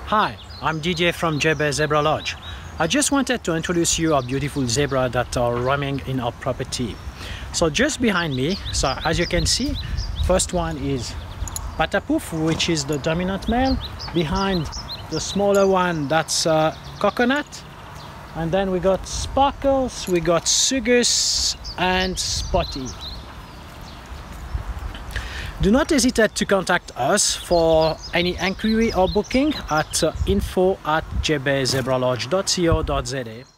Hi, I'm DJ from JB Zebra Lodge. I just wanted to introduce you our beautiful zebra that are roaming in our property. So just behind me, so as you can see, first one is Patapouf, which is the dominant male. Behind the smaller one, that's Coconut. And then we got Sparkles, we got Sugus and Spotty. Do not hesitate to contact us for any inquiry or booking at info@jbzebralodge.co.za.